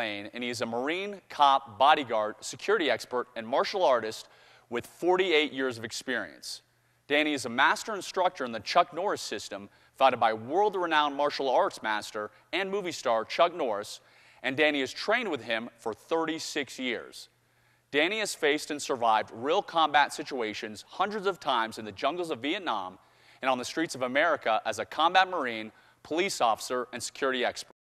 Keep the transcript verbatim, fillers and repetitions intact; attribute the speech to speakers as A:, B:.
A: Lane, and he is a Marine, cop, bodyguard, security expert, and martial artist with forty-eight years of experience. Danny is a master instructor in the Chuck Norris system, founded by world-renowned martial arts master and movie star Chuck Norris, and Danny has trained with him for thirty-six years. Danny has faced and survived real combat situations hundreds of times in the jungles of Vietnam and on the streets of America as a combat Marine, police officer, and security expert.